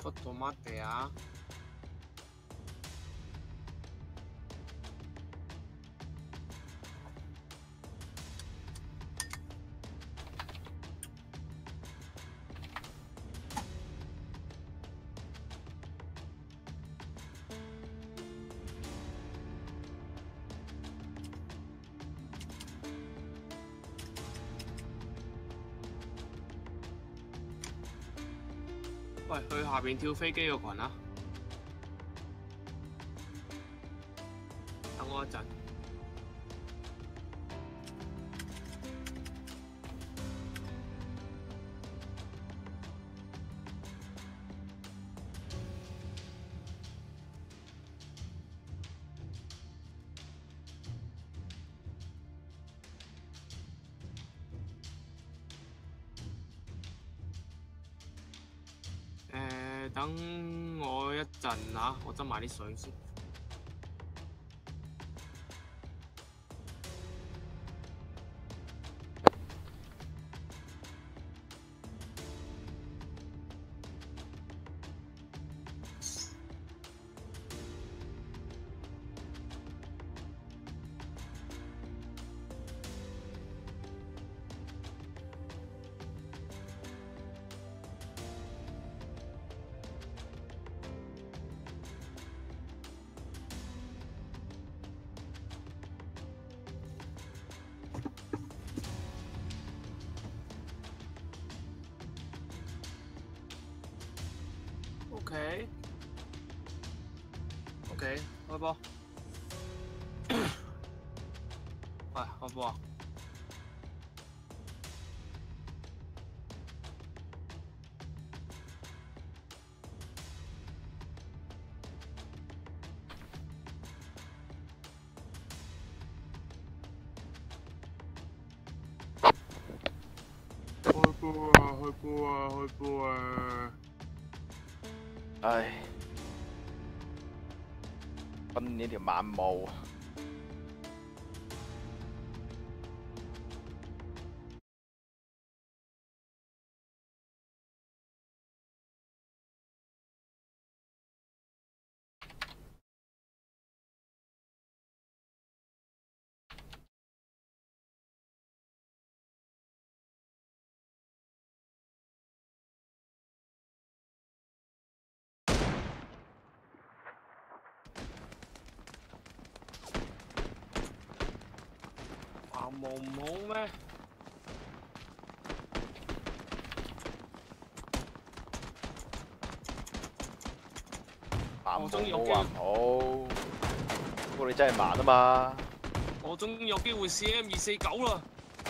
個做乜地啊？喂，去下邊跳飛機個群啊！等我一陣。等我一陣啊，我斟埋啲水先。OK， 開波。喂，開波啊！開波啊！開波啊！開波啊！ 唉，今年條晚霧。 冇唔好咩？ 我終於有機會唔好，不過你真係慢啊嘛！ 我終於有機會試 M249啦！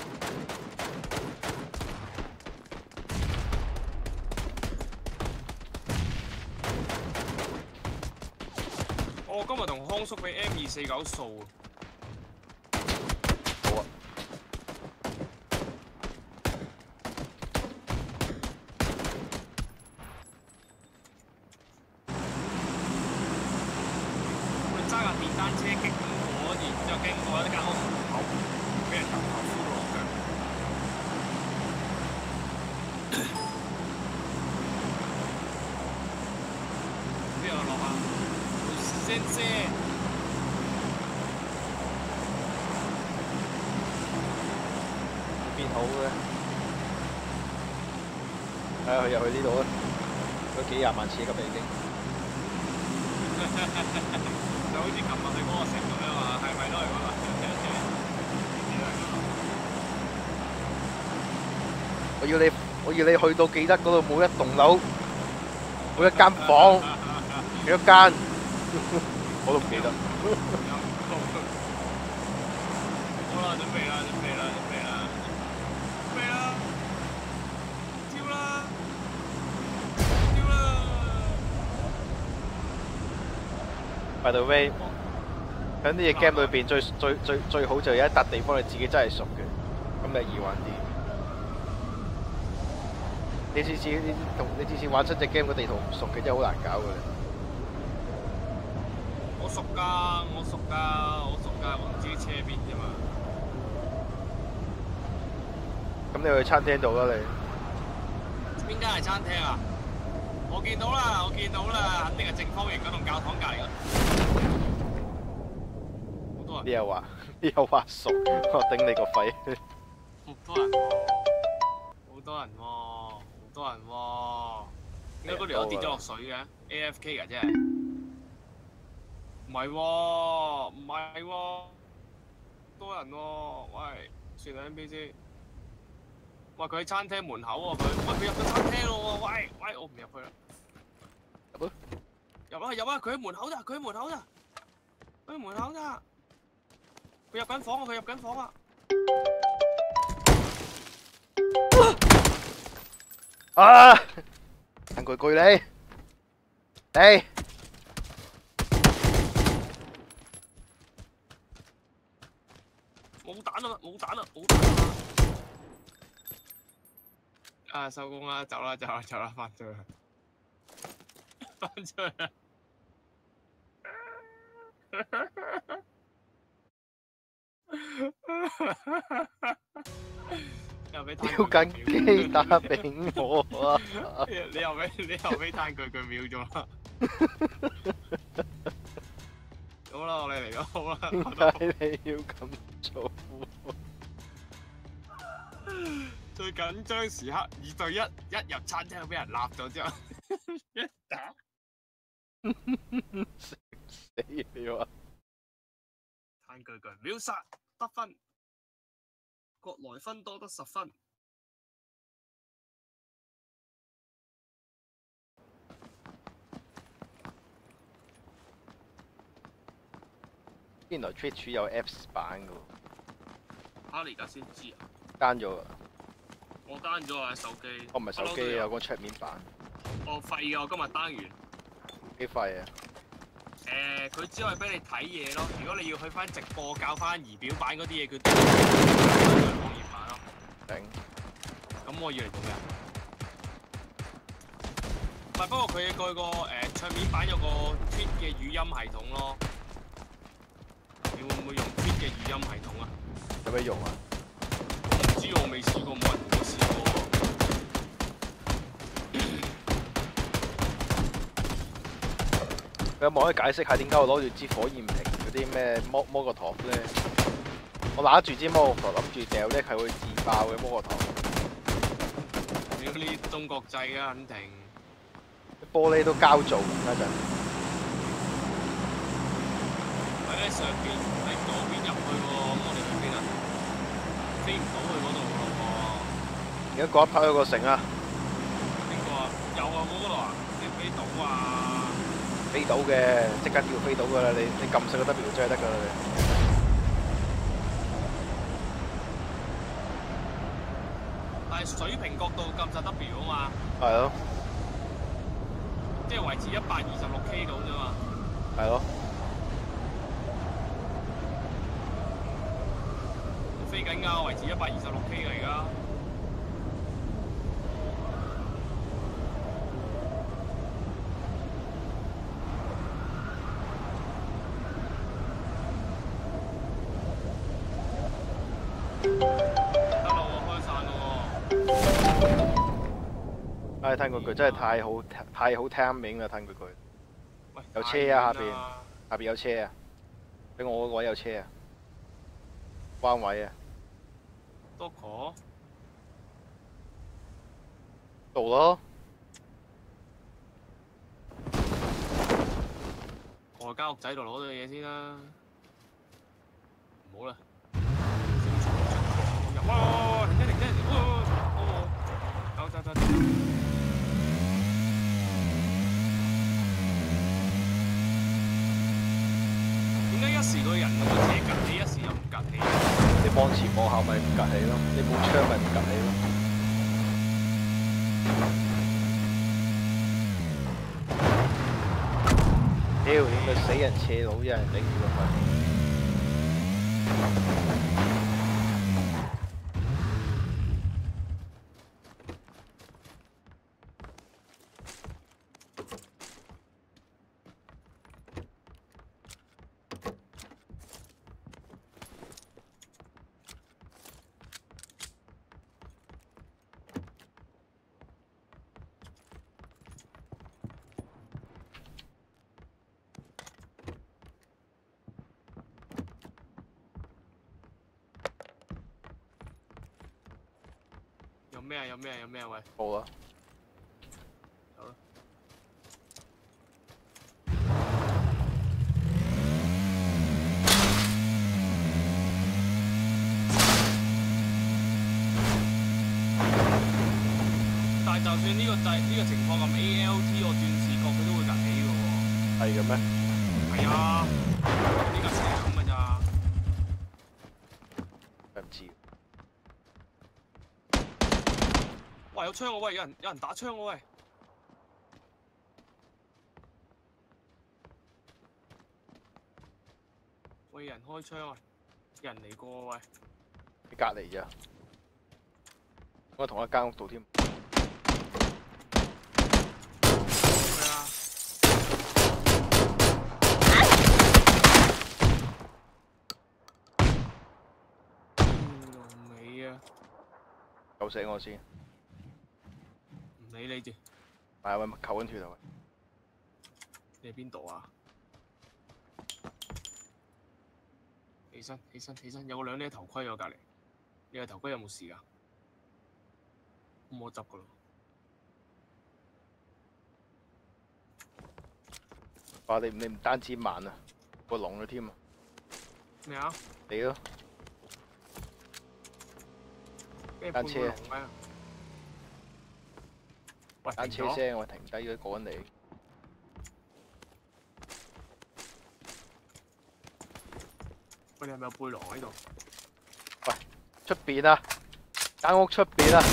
我今日同康叔俾 M249掃啊！單車經過，然之後經過一間屋門口，俾人由頭呼落腳。邊度落啊？先生， 邊好嘅？係啊，佢入去呢度啊！都幾廿萬次咁已經。 就好似琴日去嗰個城咁樣啊，係咪都係嗰個？ 我要你去到記得嗰度每一棟樓，每一間房，幾多間，我都唔記得。 好啦，準備啦，準備啦，準備啦，準備啦，跳啦，跳啦！ By the way， 喺呢隻 game 裏邊最好就有一笪地方你自己真係熟嘅，咁就易玩啲。你次次玩出隻 game 個地圖唔熟嘅真係好難搞嘅。 我熟㗎，我熟㗎，我熟㗎，我唔知車邊啫嘛。 咁你去餐廳度啦你。 邊間係餐廳啊？ 我見到啦，我見到啦，肯定係正方形嗰棟教堂隔離嗰。好多人。 你又話熟，我頂你個肺！ 好多人喎，好多人喎，好多人喎。點解嗰條友跌咗落水嘅？AFK 㗎真係。唔係喎，唔係喎，多人喎。喂，算啦 NPC。喂，佢喺餐廳門口喎，佢入咗餐廳咯喎。喂，我唔入去啦。入啊！佢喺門口咋，佢喺門口咋，佢喺門口咋。佢入緊房啊！佢入緊房啊！ 啊！彈句句你， 冇彈啊！冇彈啊！冇彈啊！啊，收工啦，走啦，翻出去，翻出去。又俾吊緊機打俾我啊！ 你又俾彈佢秒咗啦。好啦，我哋嚟咗，好啦。 點解你要咁做？ 最緊張時刻2對1，一入餐廳俾人立咗之後，一打死你話！ 彈句秒殺得分，國內分多得10分。 原來 Twitch 有 Apps 版噶喎。 你而家先知啊 ？down咗啊！ 我 down 咗啊手機。 我唔係手機，有個桌面版。 我廢嘅，我今日 down 完。 幾廢啊？ 佢只可以俾你睇嘢咯。如果你要去翻直播教翻儀表板嗰啲嘢，佢都係網頁版咯。 頂。咁我要嚟做咩啊？唔係，不過佢個桌面版有個 Twitch 嘅語音系統咯。你會唔會用 Twitch 嘅語音系統啊？ 有咩用啊？ 唔知，我未試過，冇人同我試過。 佢有冇可以解釋下點解我攞住支火焰瓶嗰啲咩摩個陀咧？我拿住支摩個陀，諗住掉咧係會自爆嘅摩個陀。 屌呢中國製啊，肯定。 玻璃都膠做家陣。 喺上邊，喺嗰邊入去喎，咁我哋去邊啊？飛唔到去嗰度咯喎。 而家嗰一 part 有個城啊。 邊個啊？有啊，嗰度啊？飛唔飛到啊？ 飛到嘅，即刻跳飛到噶啦！你撳實個 W 真係得噶啦你。 但係水平角度撳實 W 啊嘛。 係咯。 即係維持126K 度啫嘛。 係咯。 飛緊㗎，維持126K 㗎而家。 唉，聽嗰句真係太好聽名啦！聽嗰句。有車啊，下邊有車啊，俾我個位有車啊，彎位啊。 多可？ 到咯。 我間屋仔度攞到嘢先啦。唔好啦。入啊！停車！走。點解一時個人個車趌起，一時又唔趌起？ 你望前望後咪唔趌起咯，你冇槍咪唔趌起咯。屌，點解死人斜佬一人頂住個肺？ 咩啊？有咩啊？有咩啊？喂， 冇啊！ 有啦。但係就算呢個情況咁 ALT 我轉視角佢都會趌起嘅喎。 係嘅咩？ 係啊，呢架車係咁嘅咋。 唔知。 哇！有槍喎，喂！有人打槍喎，喂！喂！有人開槍啊！有人嚟過喎，喂！ 你隔離咋？我同一間屋度添。 係啊！龍尾啊！ 救醒我先。 唔理你住。 係喂，扣緊血啊！ 你喺邊度啊？起身，起身，起身！有個兩呢頭盔喎，隔離。你個頭盔有冇事㗎？咁我執㗎咯。 哇！你唔單止慢啊，個聾咗添啊！ 咩啊？ 你咯。單車。 喂， 單車聲，我停低咗過緊嚟。 喂，你係咪有背囊喺度？ 喂，出邊啊！間屋出邊啊！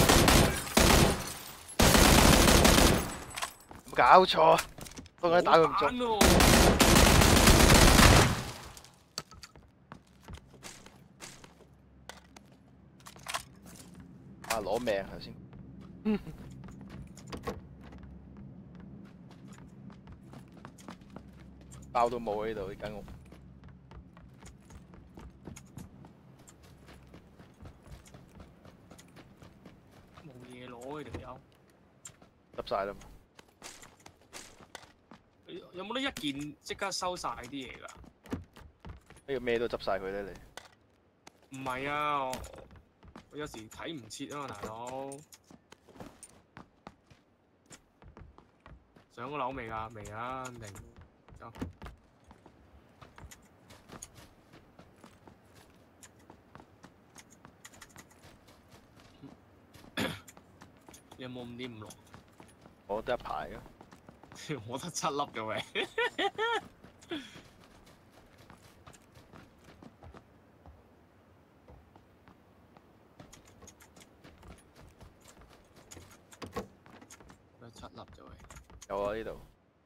有冇搞錯？都喺打佢唔中。啊！攞命頭先。包都冇喺度呢間屋。 冇嘢攞呢條友。 執晒啦嘛。 有冇得一件即刻收晒啲嘢㗎？ 呢個咩都執晒佢咧， 你？唔係啊，我有時睇唔切啊嘛，大佬。上個樓未㗎？未啊，零走。你有冇5.56？ 我得一排㗎。 我得7粒嘅喂。得7粒啫喂。 有啊，呢度。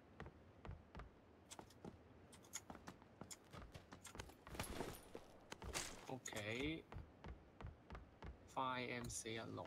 OK。5M416。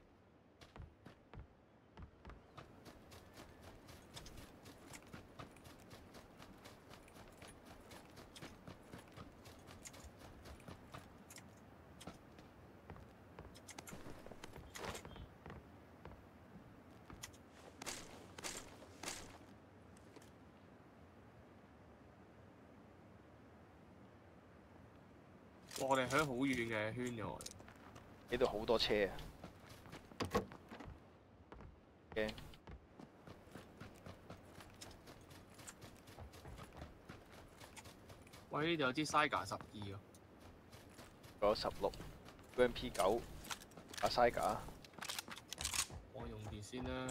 我哋喺好遠嘅圈咗。 呢度好多車啊！驚。 喂，呢度有支 Saiga 12喎。 仲有16 UMP9 阿 Saiga。 我用住先啦。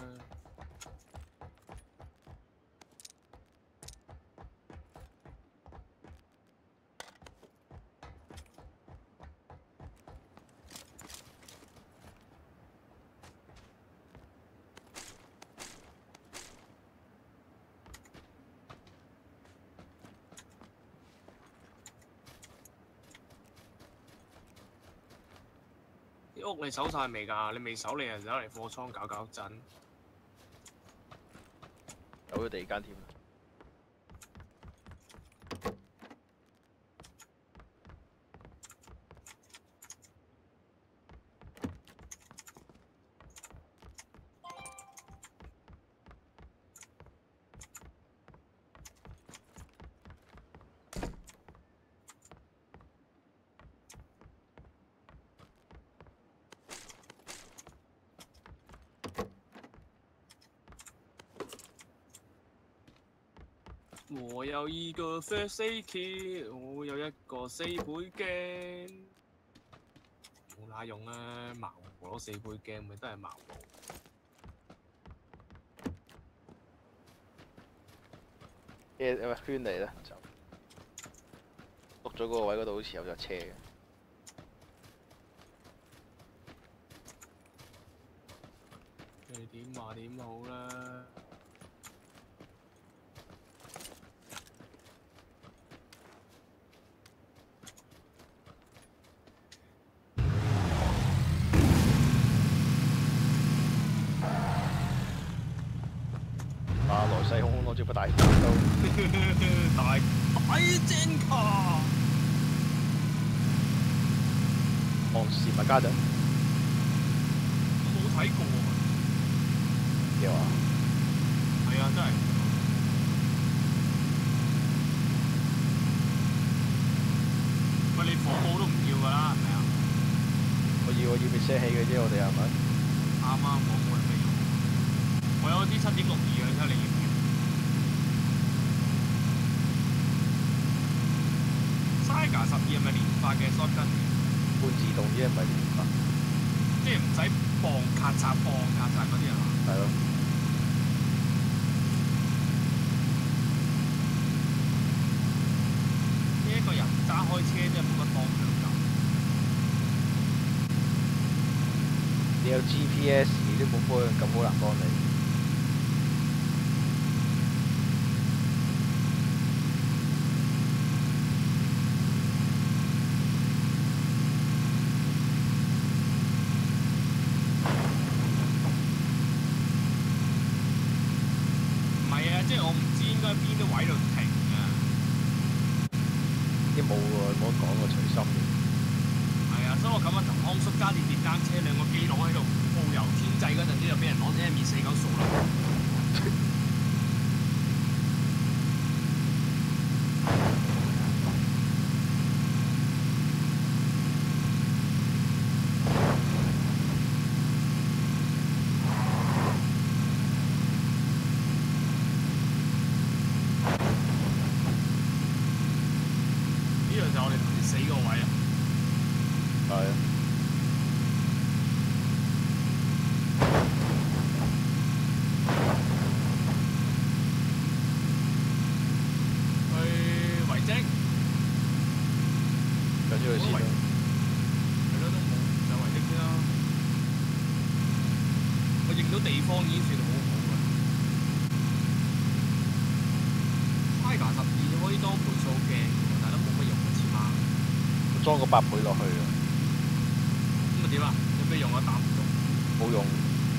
啲屋你搜晒未㗎？你未搜你就走嚟貨倉搞搞震。 有咗第二間添。 我有一個 first aid kit，我有一個4倍鏡，冇乸用啊！盲攞4倍鏡咪都係盲攞。 圈嚟啦，就碌咗嗰個位嗰度，好似有架車嘅。 你點話點好啦？ 啊！來勢洶洶攞住把大斬刀， 大正卡， 望視物家陣我冇睇過啊！ 嘅話， 係啊，真係。喂，你火帽都唔要㗎啦，係咪啊？ 我要滅聲器嘅啫，我哋係咪？ 啱啱火帽係咩用？我有啲7.62嘅，睇下你要唔要？Saiga 12係咪連發嘅 shotgun 嘅？ 半自動啫，唔係連發。 即係唔使磅咔嚓嗰啲係嘛？ 係咯。 呢一個人揸開車真係冇乜方向感。 你有 GPS， 你都冇方向感，好難幫你。 即係我唔知應該喺邊啲位度停啊！ 啲冇喎，冇得講喎，隨心嘅。 係啊，所以我咁日同康叔揸電單車兩個基佬喺度遨遊天際嗰陣時，就俾人攞隻M29掃啦。 裝個8倍落去啊！ 咁咪點啊？有咩用啊？打唔中。 冇用，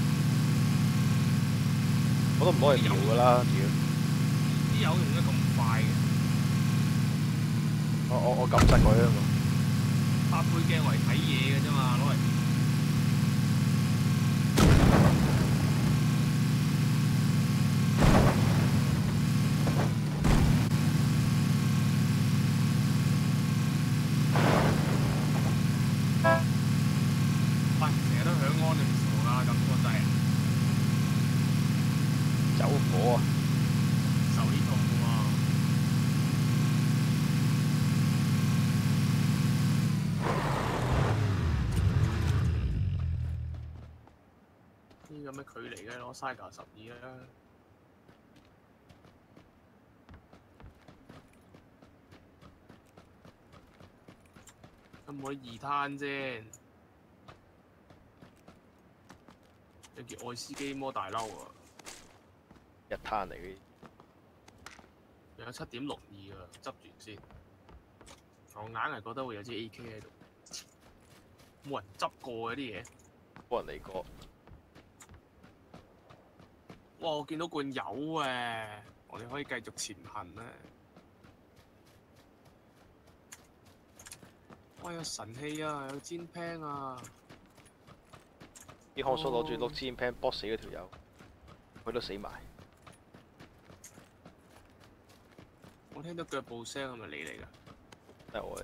我都唔攞嚟搖㗎啦，屌！ 啲油用得咁快嘅。 我撳實佢啊嘛。 8倍鏡為睇嘢嘅啫嘛，攞嚟。有咩距離嘅攞 Saiga 12啦。可唔可以2攤先？有件愛斯基摩大褸啊 ！1攤嚟嘅。 有7.62啊，執住先。我硬係覺得會有支 AK 喺度，冇人執過嘅啲嘢。 冇人嚟過。 哇！我見到罐油誒，我哋可以繼續前行咧。哇！有神器啊，有煎 pan 啊！ 啲康叔攞住碌煎 pan 搏死嗰條友，佢都死埋。 我聽到腳步聲係咪你嚟㗎？ 係我嚟。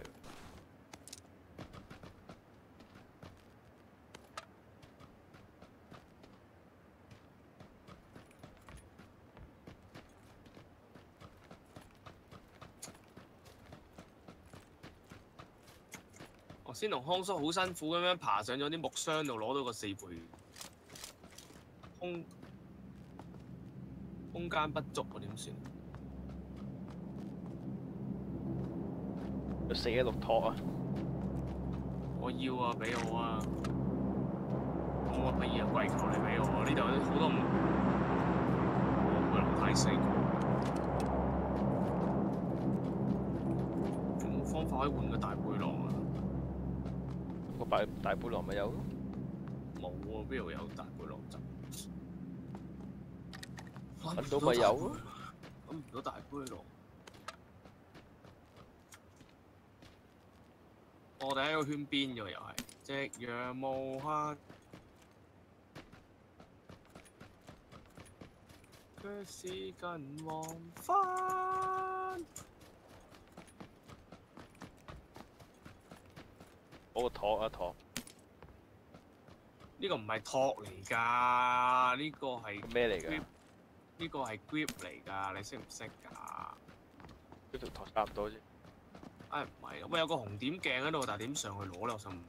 先同康叔好辛苦咁樣爬上咗啲木箱度攞到個4倍，空間不足啊，點算？ 要416托啊！ 我要啊，俾我啊！我乜嘢跪求你俾我啊！呢度有好多背囊太細個，有冇方法可以換個大背囊啊？ 個大背囊咪有咯？ 冇喎，邊度有大背囊執？ 揾到咪有咯？ 揾唔到大背囊。我哋喺個圈邊嘅又係，夕陽無限，卻是近黃昏。 嗰個托啊托， 呢個唔係托嚟㗎，呢個係咩嚟㗎？ 呢個係 grip 嚟㗎，你識唔識㗎？ 呢條托差唔多啫。 唉唔係，喂有個紅點鏡喺度，但係點上去攞咧？我想問。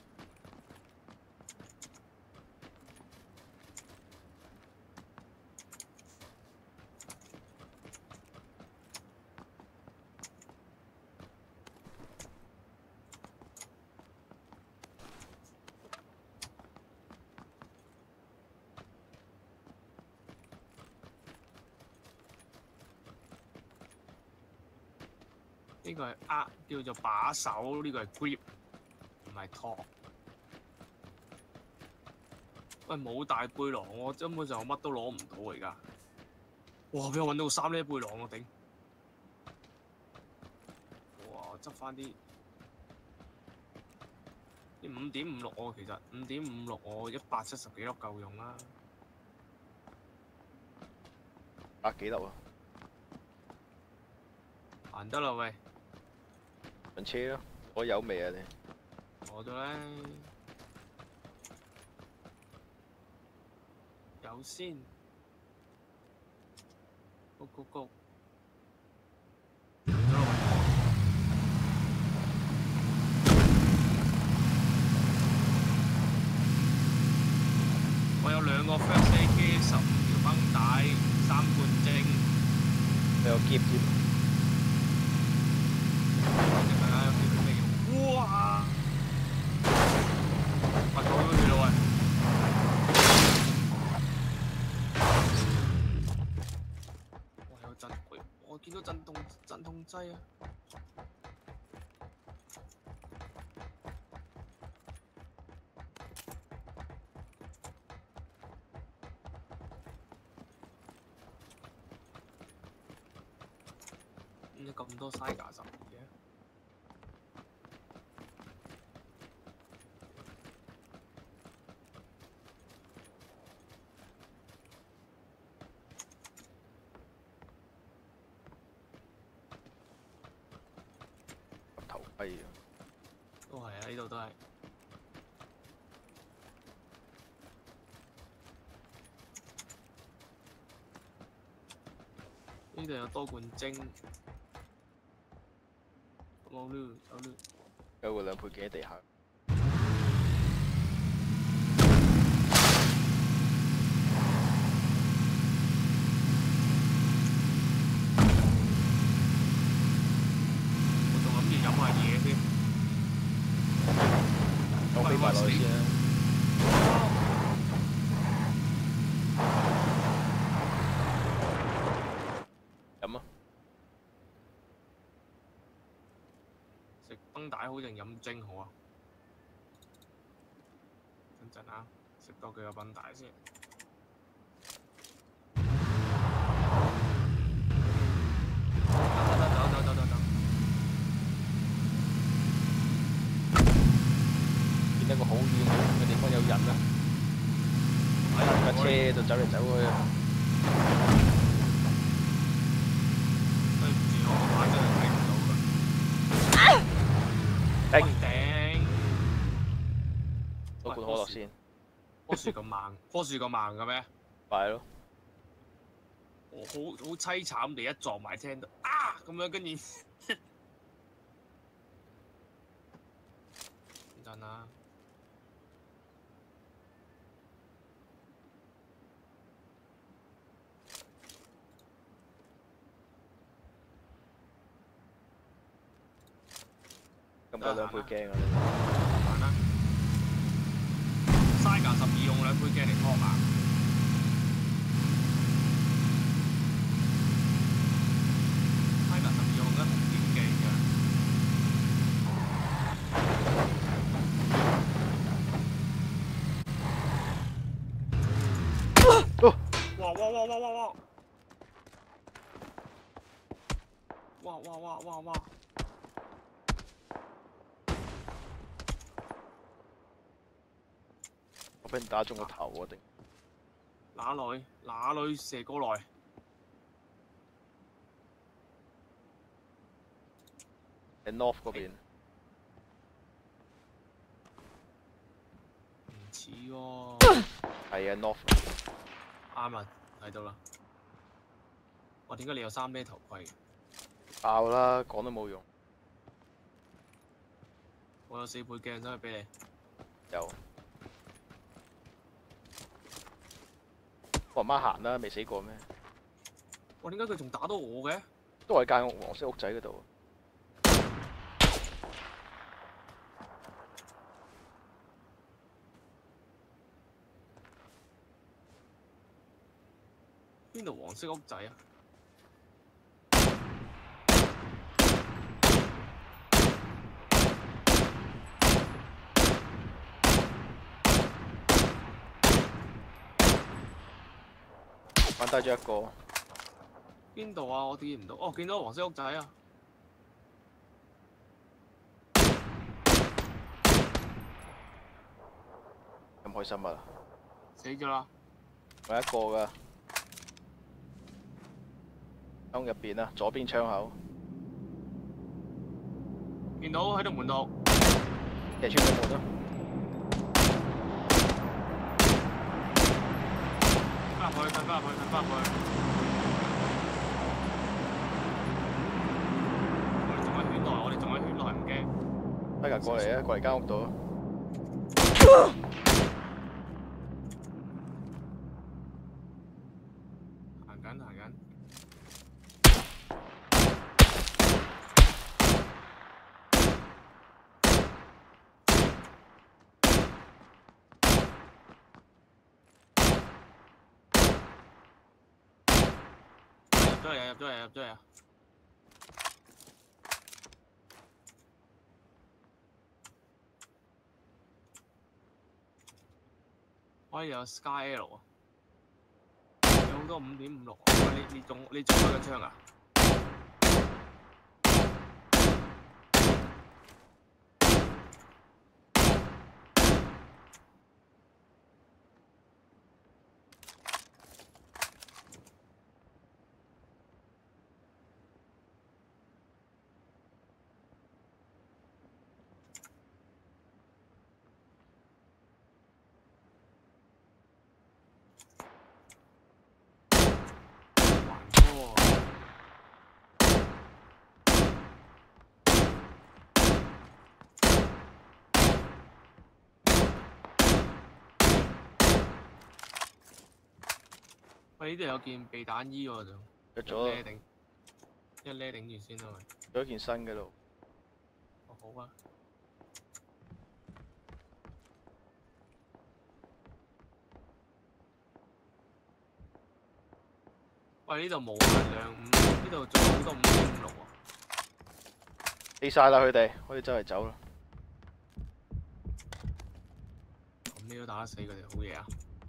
呢個係叫做把手，呢個係 grip， 唔係托。喂，冇大背囊，我根本上乜都攞唔到而家。哇！俾我揾到個3呢背囊我頂。哇！執翻啲5.56我其實5.56我170幾粒夠用啦。 100幾粒啊！ 行得啦喂！ 上車咯，我有未啊你？ 我咗咧，有先，Go！我有2個 First Aid Kit、15條繃帶、3罐精， 你有夾添？ 哇！我走咗去啦喂！哇有震，我見到震動劑啊！點解咁多嘥架十嘅？ 頭盔啊！ 都係啊，呢度都係。呢度有多罐精。走嚕。 有個2倍鏡喺地下。 我仲諗住飲下嘢添。 我飛埋落去先啊！飲啊！ 食繃帶好定飲精好啊？等陣啊，食多幾個繃帶先。走。 見到個好遠嘅地方有人啊！喺架車度走嚟走去啊！ 對唔住，我眼真係睇唔到㗎。頂！ 攞罐可樂先。 棵樹咁慢嘅咩？ 快咯！ 我好凄慘地一撞埋聽到啊咁樣，跟住陣啊！ 咁夠2倍鏡啊！ 行啦，嘥架12用2倍鏡嚟拖嘛。嘥架12用得同點鏡嘅。哇！ 我俾人打中個頭啊！定哪裏射過來？ 喺 North 嗰邊。 唔似喎。 係啊 ，North。 啱啊，睇到啦。哇！點解你有3M頭盔嘅？ 爆啦，講都冇用。 我有4倍鏡都係俾你。 有。我媽行啦，未死過咩？ 哇！點解佢仲打到我嘅？ 都係間黃色屋仔嗰度。 邊度黃色屋仔啊？ 玩低咗一個。 邊度啊？我見唔到。哦，見到黃色屋仔啊！ 咁開心啊！ 死咗啦！ 仲有一個㗎。窗入邊啊，左邊窗口。 見到喺度門度。 踢穿個門咯。 翻入去，褪翻入去，褪翻入去。我哋仲喺圈內，唔驚。 得人過嚟啊！過嚟間屋度啊！ 行緊。入咗嚟啊！可以有 Sky L 啊！有好多5.56啊！你中開緊槍啊？喂，呢度有件避彈衣喎，仲着咗。 一孭頂住先啦，喂。 着咗件新嘅咯。 哦，好啊。喂，呢度無限量5，呢度仲有好多5.56喎。 飛晒啦，佢哋可以周圍走啦。 咁你都打得死佢哋，好嘢啊！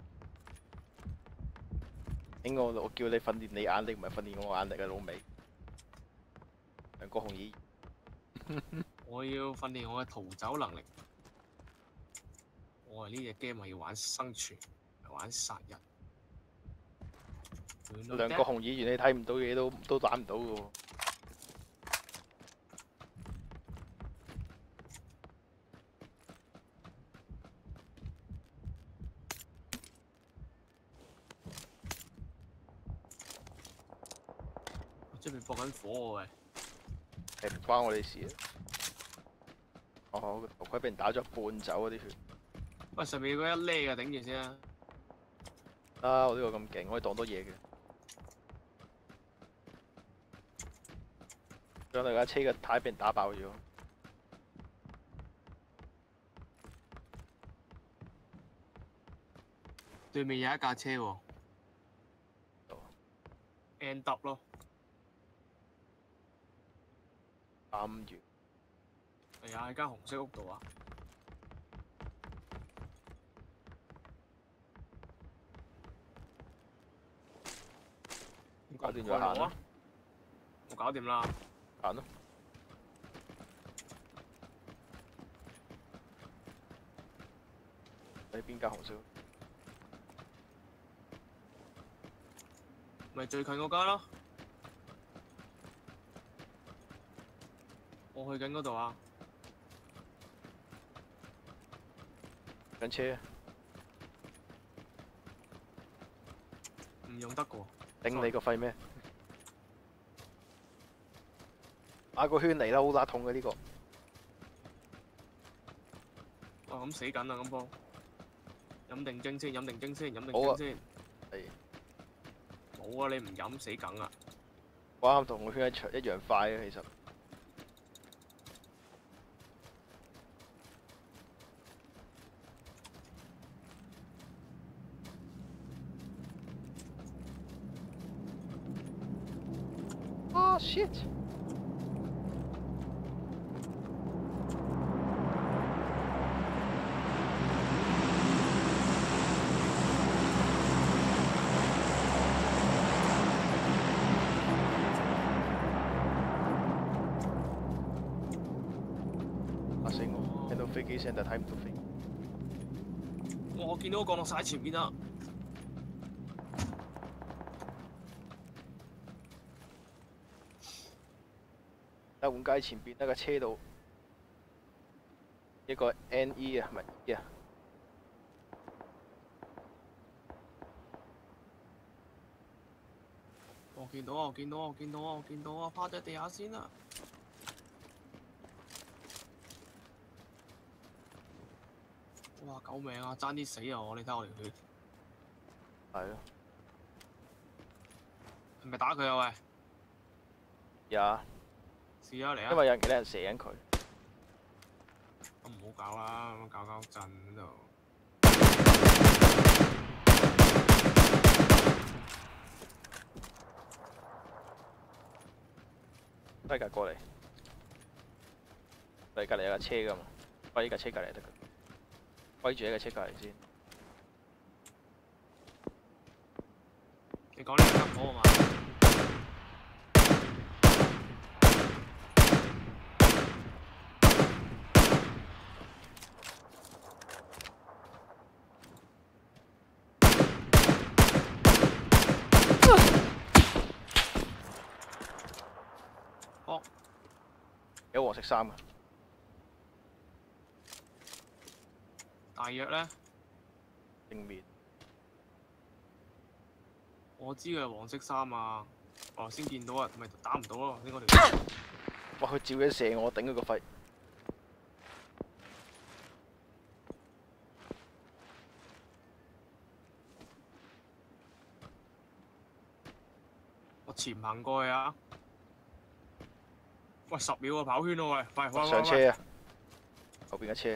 我叫你訓練你眼力，唔係訓練我眼力啊，老味。梁國雄議員。 我要訓練我嘅逃走能力。我係呢隻 game 係要玩生存，唔係玩殺人。 梁國雄議員，你睇唔到嘢都打唔到嘅喎。 出面放緊火喎喂！ 係唔關我哋事啊！ 哦，個頭盔俾人打咗半走啊啲血。 喂，上面嗰一孭啊，頂住先啊！ 啊，我呢個咁勁，可以擋多嘢嘅。上嚟架車嘅軚俾人打爆咗。 對面有一架車喎。N 揼咯。 啱完。 係啊，喺間紅色屋度啊。 搞掂咗行啦。 我搞掂啦。 行咯。喺邊間紅色？ 咪最近嗰間咯。我去緊嗰度啊。 緊車。 唔用得㗎。 頂你個肺咩？打個圈嚟啦，好辣痛嘅呢個。 哇！咁死緊啊！咁幫。飲定精先，飲定精先，飲定精先。 係。 冇啊！你唔飲死梗啊！ 我啱同個圈一樣快嘅其實。Oh shit！嚇死我！聽到飛機聲但睇唔到飛。 我見到我降落曬喺前面啦。 喺換街前邊一架車度，一個 NE 啊，唔係 E 啊。 我見到啊！我見到啊！我見到啊！我見到啊！趴咗喺地下先啦。哇！救命啊！爭啲死啊！你睇我條血。 係咯。 係咪打佢啊？喂！ 呀！ 試下嚟啊！ 因為有人射緊佢。 咁唔好搞啦，咁搞震喺度。 低架過嚟，你隔離有架車噶嘛？歸呢架車隔離得㗎，歸住一架車隔離先。 你講呢個急火啊嘛？ 有黃色衫㗎。 大約咧， 正面。 我知佢係黃色衫啊，我頭先見到啊，咪打唔到咯，頭先嗰條。 哇！佢照嘢射我，頂佢個肺。 我潛行過去啊！喂，10秒啊，跑圈咯喂，快上車啊！後邊嘅車。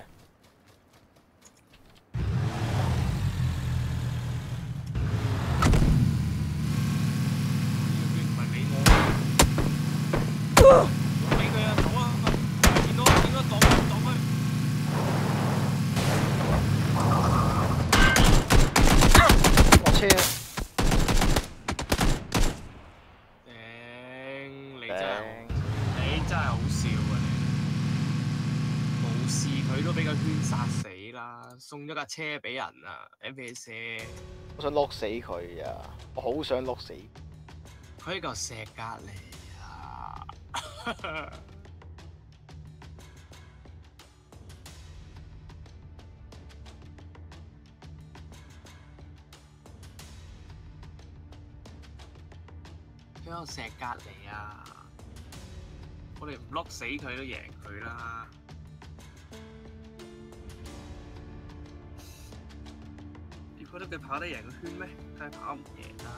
俾佢啊，走啊！見到擋佢。 落車啊！ 你真係好笑啊！你無視佢都俾個圈殺死啦，送咗架車俾人啊 ！FPS， 我想碌死佢啊！我好想碌死。 佢喺嚿石隔離啊！佢喺個石隔離啊！我哋唔碌死佢都贏佢啦〜 覺得佢跑得贏個圈咩？梗係跑唔贏啦。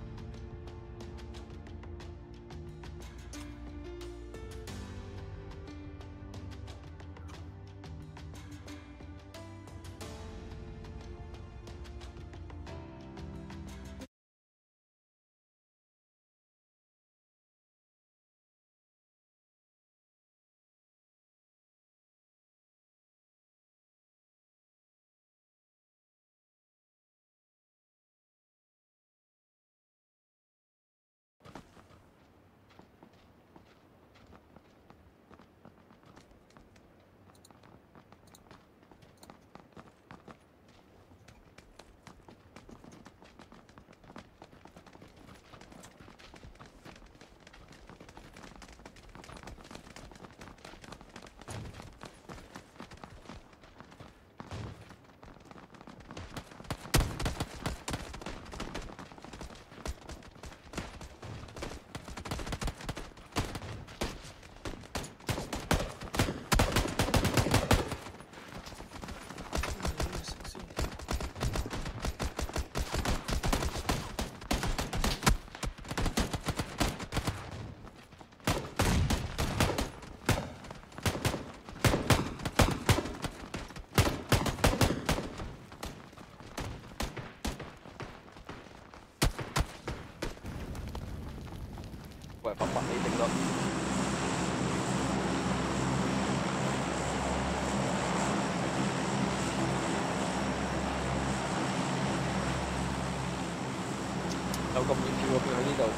喂，發發你頂得。有咁遠跳過去呢度。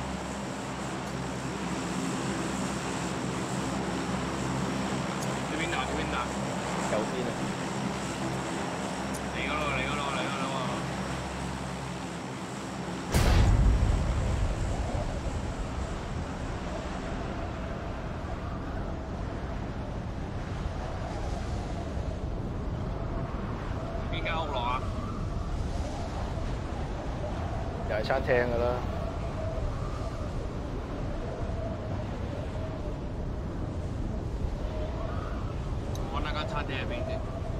呢邊啊？呢邊啊？ 右邊啊！ 嚟嗰度，嚟嗰度，嚟嗰度啊！邊間屋落啊？ 又係餐廳㗎啦。 揾下間餐廳喺邊先。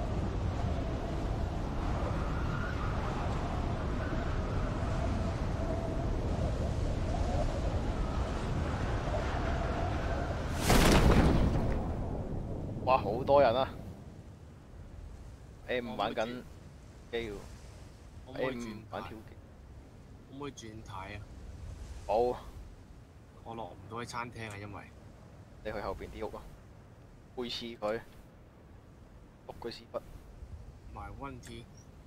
哇！好多人啊！A5玩緊機喎，A5玩跳機。 可唔可以轉軚啊？ 冇， 我落唔到喺餐廳啊，因為你去後邊啲屋啊，背刺佢，篤佢屎忽。 埋溫鐵。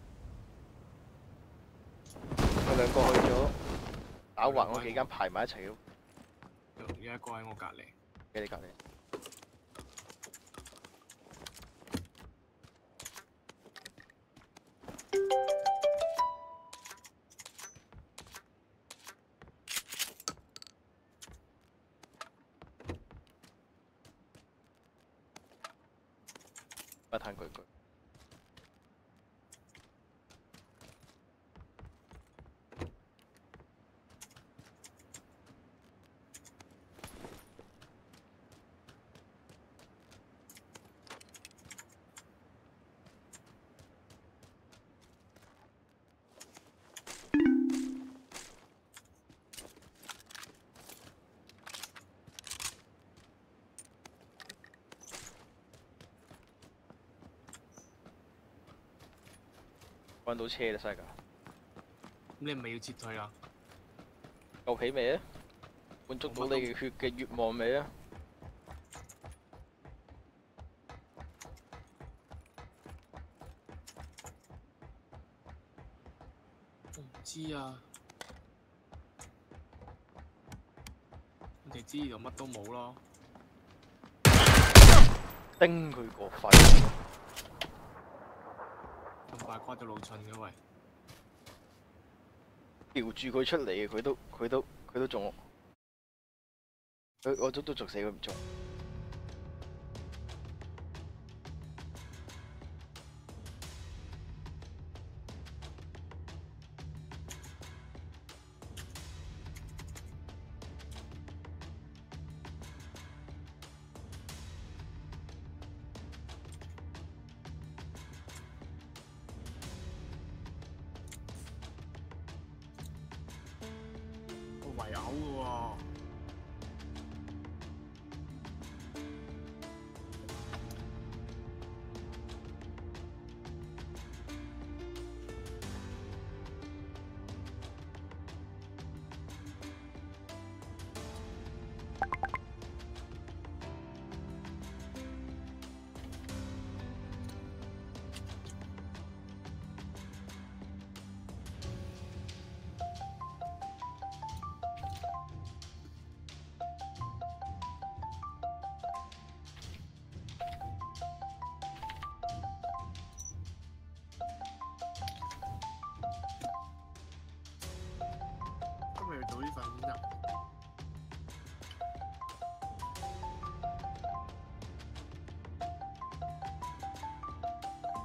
佢兩個去咗打橫嗰幾間排埋一齊咯。 有一個喺我隔離。 喺你隔離。不嘆句句。揾到車啦，西㗎。 咁你係咪要撤退啊？ 夠皮未啊？滿足到你嘅血嘅願望未啊？ 我唔知啊。我哋知就乜都冇咯。 叮佢個肺！ 咁快瓜咗老襯嘅喂！ 調住佢出嚟嘅，佢都中我，我都捉死佢唔中。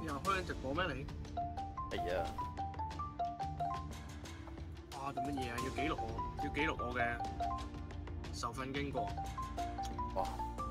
又開緊直播咩你？ 係啊。 哇！做乜嘢啊？要記錄我，要記錄我嘅受訓經過。 哇！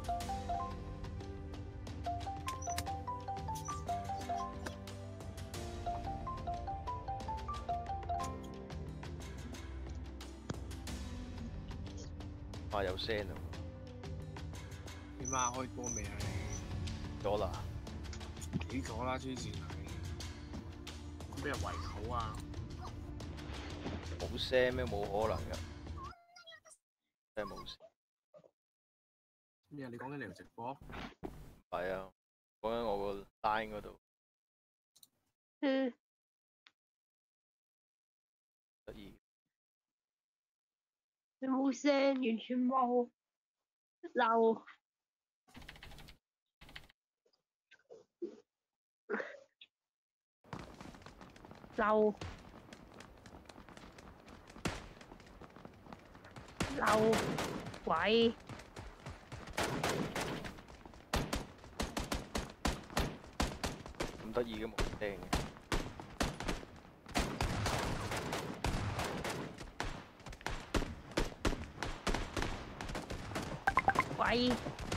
哇！有聲啊！ 點啊？開波未啊你？ 咗啦！ 起咗啦，黐線係。咁俾人圍口啊！ 冇聲咩？冇可能㗎，真係冇聲。 咩啊？你講緊你條直播？ 係啊，講緊我個 line 嗰度。 嗯。 得意。 你冇聲，完全冇。漏。漏。漏。喂。 咁得意嘅冇聲嘅。 喂。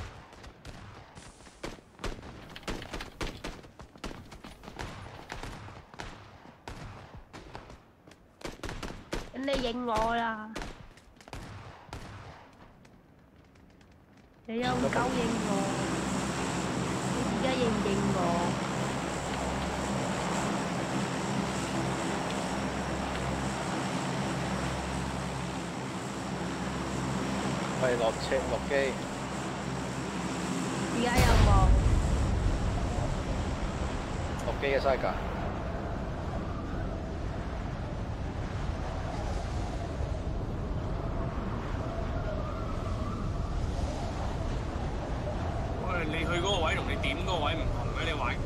咁你應我啦。你又唔夠應我，你而家應唔應我？ 喂，落車落機。 而家有冇？ 落機嘅西格。 喂，你去嗰個位同你點嗰個位唔同嘅，你玩。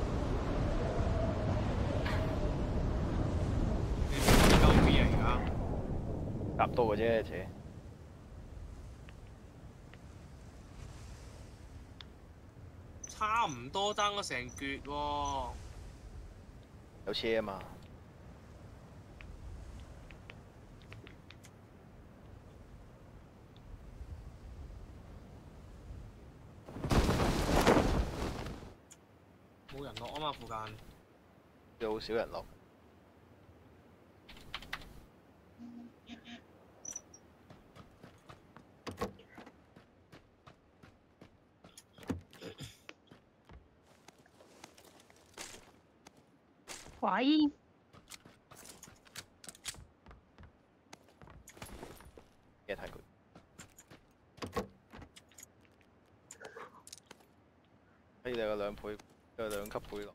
你點鳩邊啊而夾到嘅啫，扯。 差唔多爭咗成橛喎。 有車啊嘛。 冇人落啊嘛，附近。 有好少人落。 喂。 嘅睇佢。呢度有兩倍，有兩級倍落。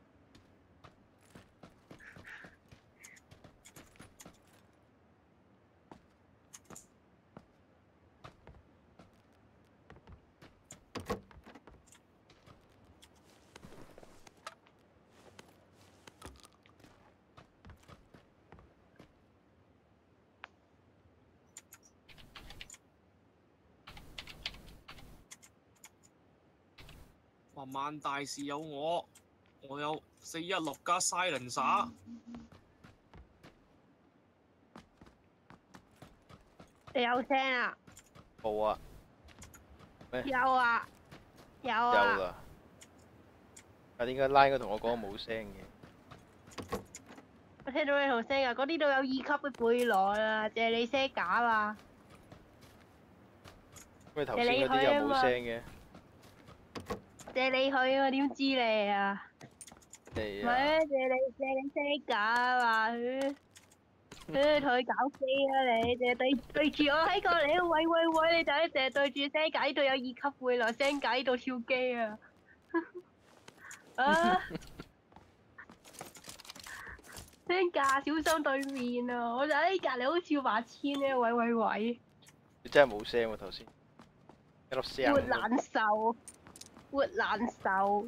話萬大事有我有416加 Silencer。 你有聲啊？ 冇啊。咩？ 有啊。有啊。 有啦。但點解拉應該同我講冇聲嘅？ 我聽到你同聲啊！嗰啲度有2級嘅背囊啊，借你些假嘛。 咩頭先嗰啲又冇聲嘅？ 借你去啊！點知你啊？ 係啊。借你些假啊嘛，同佢搞飛啊你！淨係對住我喺隔離，喂，你就係淨係對住些假呢度有2級背囊，聲假呢度跳機啊！啊！聲架小心對面啊！我就喺隔離好似白千咧，喂！ 你真係冇聲喎頭先，一粒聲。 活難受，活難受。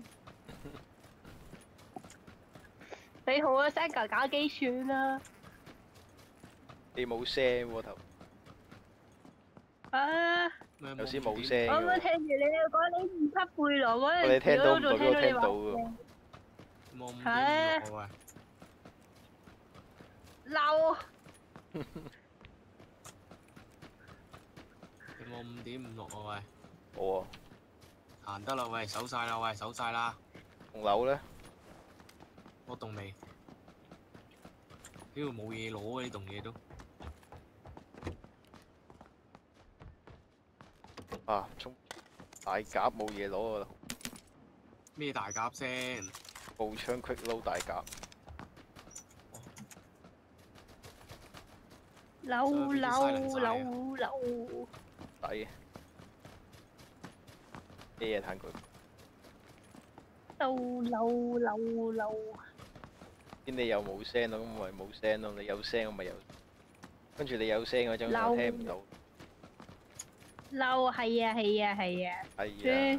你同我聲架搞幾算啦？ 你冇聲喎頭。 啊！ 頭先冇聲。 我啱啱聽住你講你2級背囊嗰陣時， 你聽到唔代表我聽到喎。 冇5.56啊嬲！ 喂！有冇5.56啊喂？ 冇啊。 行得啦喂，守晒啦喂，守晒啦！ 棟樓咧？ 我棟未。屌冇嘢攞嘅呢棟嘢都。 啊，衝大甲冇嘢攞噶啦。 咩大甲先？ 步槍 quick load 大甲。 嬲！ 抵。咩嘢彈佢？ 嬲！ 見你又冇聲咯，咁咪冇聲咯。你有聲，我咪有。跟住你有聲嗰陣我聽唔到。 嬲！係啊！ 係啊。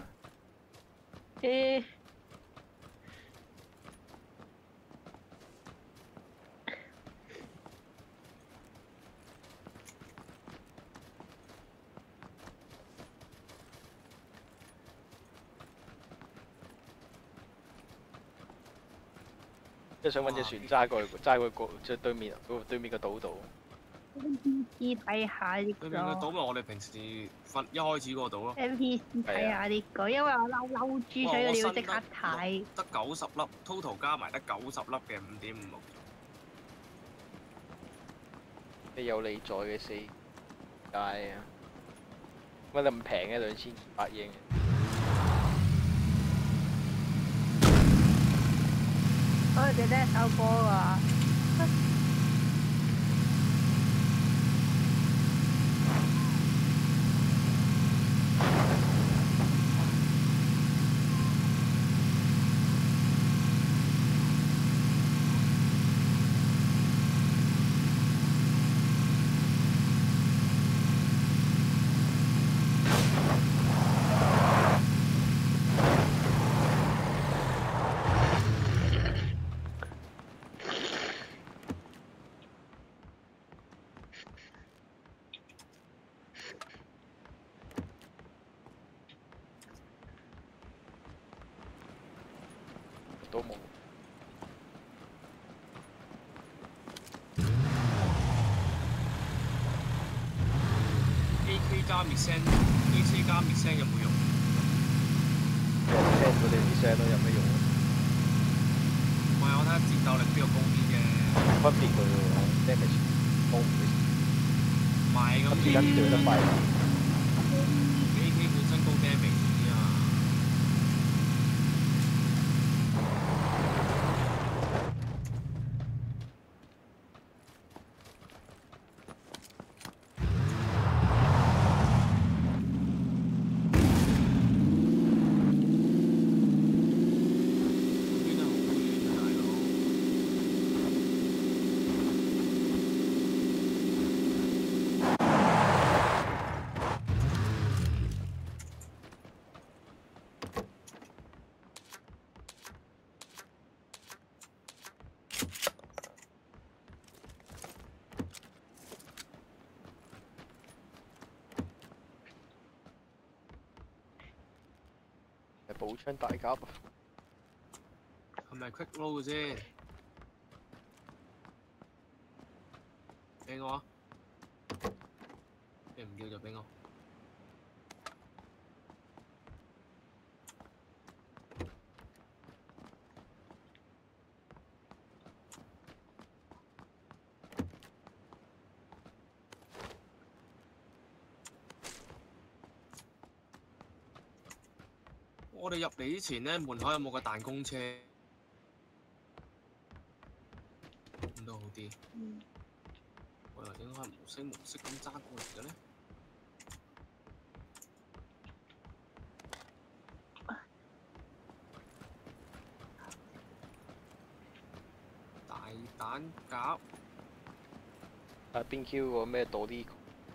即係想揾隻船揸過去，揸過即係對面個島度。 NPC 睇下呢個。 對面個島咪我哋平時一開始嗰個島咯。 NPC 睇下呢個，因為我嬲豬，所以你要即刻睇。 得90粒 ，total 加埋得90粒嘅5.56。 咩有你在嘅世界啊？乜你咁平嘅2200英？ 我哋記得一首歌㗎。 都冇。 AK 加滅聲 ，AC 加滅聲有冇用？ 聽到你啲聲都有咩用啊？ 唔係，我睇下戰鬥力邊個高啲啫。 分別佢喎，damage 高唔高？ 唔係咁。 而家呢度有得快。 AK 本身高 damage 啲啊。 步槍大甲。 係咪 quick load 嘅先？俾我啊！你唔要就俾我。我哋入嚟之前咧，門口有冇個彈弓車？咁都好啲。我以為應該係無聲無息咁揸過嚟嘅咧。大彈夾。 啊邊 Q 個咩多啲？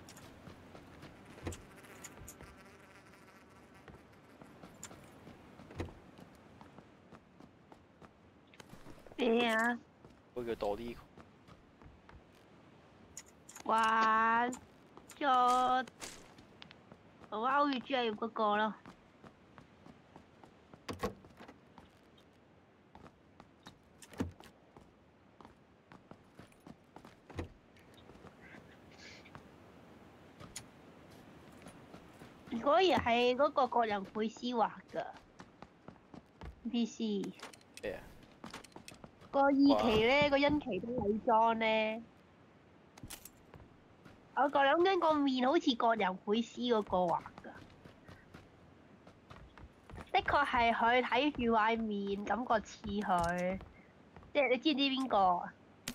咩啊？ 嗰叫多啲。 玩咗我歐月專業嗰個咯。 果然係嗰個國人佩斯畫㗎 PC。 咩啊？ 個伊奇咧，個恩奇啲女裝咧，我諗緊個面好似國人佩斯嗰個畫㗎。的確係佢睇住塊面，感覺似佢。即係你知唔知邊個啊？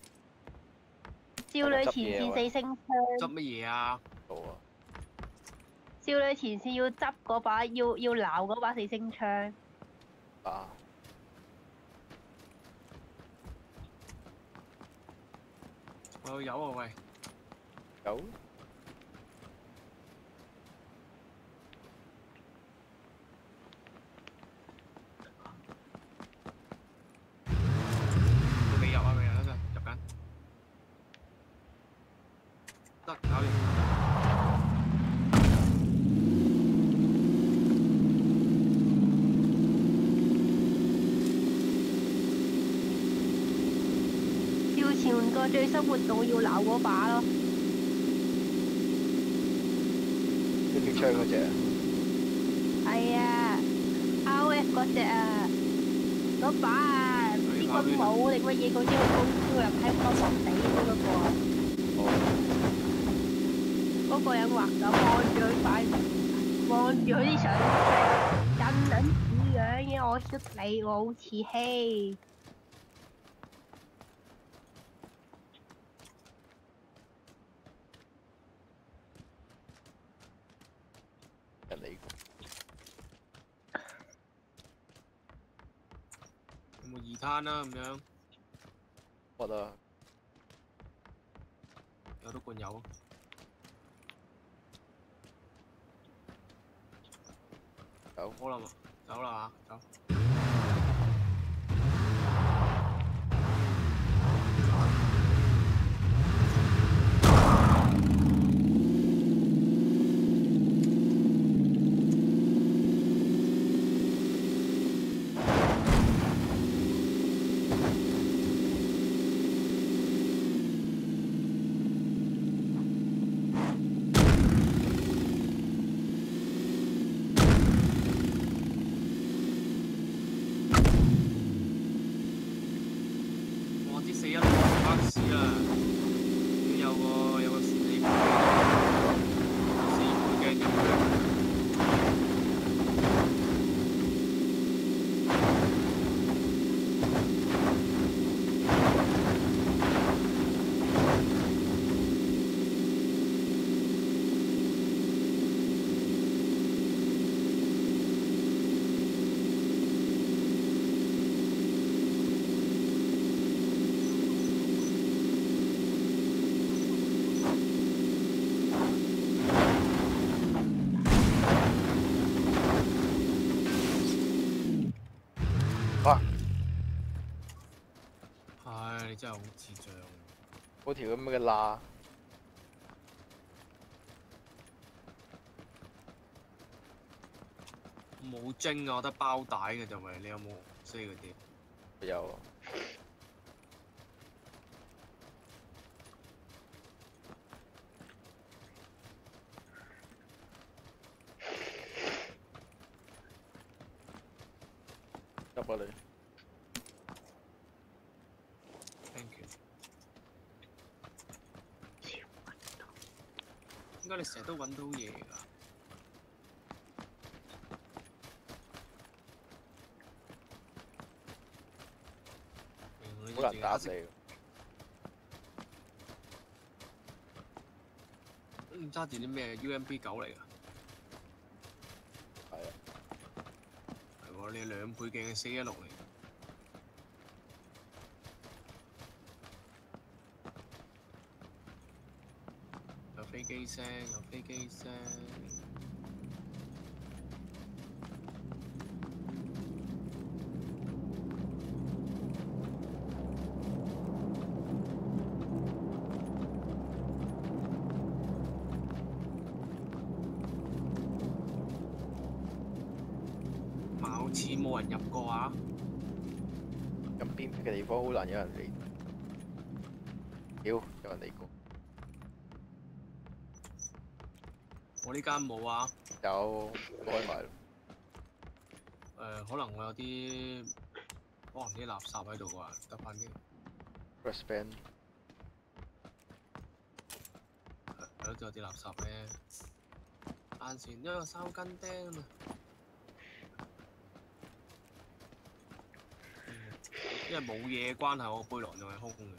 少女前線四星槍。 執乜嘢啊？ 冇啊！ 少女前線要執嗰把，要撈嗰把四星槍。 啊！ 我有啊喂。 有。 未入啊未入啊，入緊。得搞掂。 要前個最新活動要撈嗰把咯。 啲槍嗰隻啊？ 係啊 ，RF 嗰隻啊，嗰把啊，唔知軍武定乜嘢嗰啲好高超又睇光黃地嗰個啊。嗰個人畫咁望住佢塊面，望住佢啲相，真撚似樣嘅，我識你，我好似希。 人嚟。 有冇二攤啦咁樣？ 我啊。 有得罐有。 走。 好啦，走啦嚇，走。唉，你真係好智障。 嗰條咁嘅罅。 冇蒸啊，我得包帶嘅就喂，你有冇識嗰啲？ 有。入啊你。 Thank you。點解你成日都揾到嘢㗎？ 好難打死㗎。 揸住啲咩 UMP 9嚟㗎？ 係啊。 係喎，你2倍鏡嘅416嚟。有飛機聲，有飛機聲。貌似冇人入過啊！ 咁偏僻嘅地方好難有人嚟。屌，有人嚟過。 我呢間冇啊！ 有開埋。 可能我有啲可能啲垃圾喺度啩，得翻啲。 Press band。 係咯，都有啲垃圾咧。眼前都有3根釘啊！因為冇嘢關係，我背囊仲係空嘅。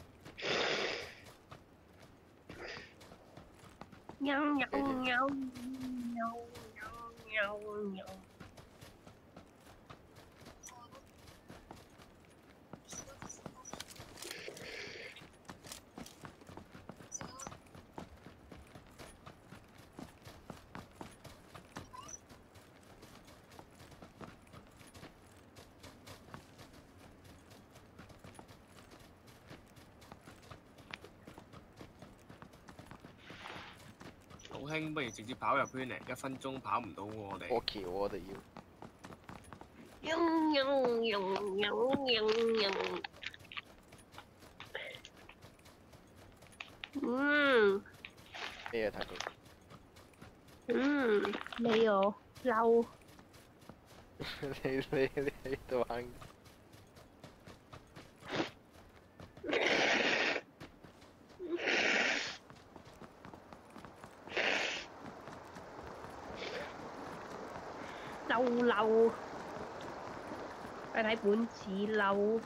好興，不如直接跑入圈嚟，1分鐘跑唔到我哋。 過橋我哋要。咩啊？睇佢。 你又嬲。 你喺度玩。 嬲，快睇本子嬲。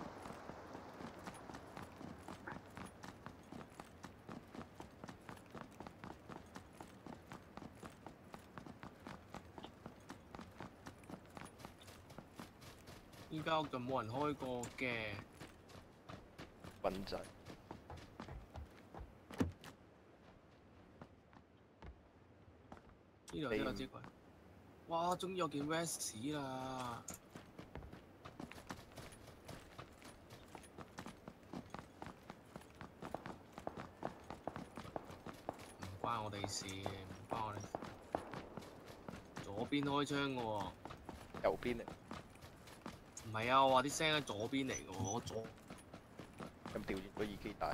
依間屋就冇人開過嘅。 笨仔。 呢度都有支棍。哇！終於有件 vest 啦！唔關我哋事，唔關我哋事。左邊開槍嘅喎。 右邊嚟。 唔係啊！我話啲聲喺左邊嚟嘅喎，我左。 咁調轉個耳機帶。